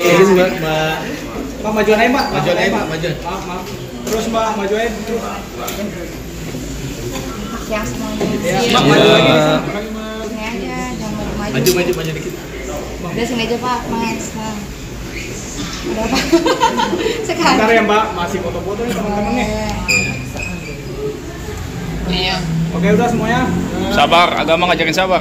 Mbak. Mbak majuan aja Mbak. Majuan aja Mbak, majuan. Maaf. Terus Mbak maju aja. Ya semuanya. Ya, Mbak maju lagi. Sini aja, jangan maju. Maju dikit. Udah sini aja Pak, Mas. Nah. Udah apa? Sekarang. Bentar ya Mbak, masih foto-foto nih teman-teman nih. Iya. Oke udah semuanya. Sabar, agama ngajarin sabar.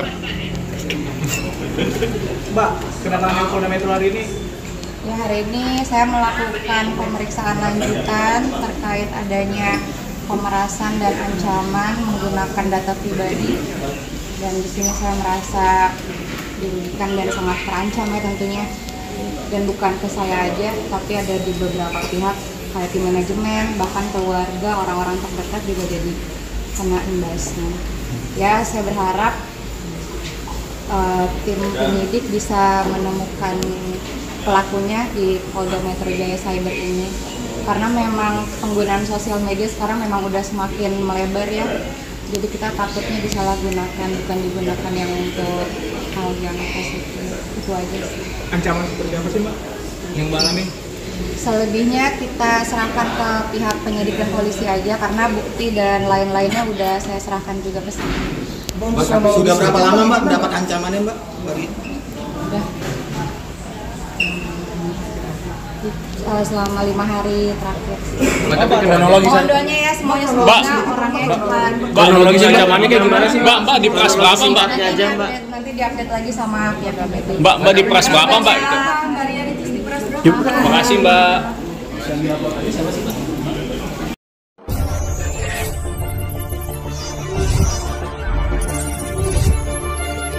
Mbak, kedatangan Polda Metro hari ini. Ya hari ini saya melakukan pemeriksaan lanjutan terkait adanya pemerasan dan ancaman menggunakan data pribadi. Dan di sini saya merasa dirugikan dan sangat terancam ya tentunya. Dan bukan ke saya aja, tapi ada di beberapa pihak kayak tim manajemen, bahkan keluarga, orang-orang terdekat juga jadi kena imbasnya. Ya saya berharap tim penyidik bisa menemukan pelakunya di Polda Metro Jaya Cyber ini, karena memang penggunaan sosial media sekarang memang udah semakin melebar ya, jadi kita takutnya disalahgunakan, bukan digunakan yang untuk hal yang positif. Itu aja sih. Ancaman seperti apa sih Mbak yang Mbak alami? Selebihnya kita serahkan ke pihak penyidik dan polisi aja, karena bukti dan lain-lainnya udah saya serahkan juga ke sana. Sudah berapa lama Mbak mendapat ancamannya Mbak? Udah selama 5 hari terakhir. Kronologi Mohon doanya ya semuanya, semoga orangnya depan. Kronologi ancamannya kayak gimana sih? Mbak di peras berapa Mbak? Nanti diupdate lagi sama pihak KPP. Mbak di peras berapa Mbak? Mbak Ria di peras berapa? Terima kasih Mbak.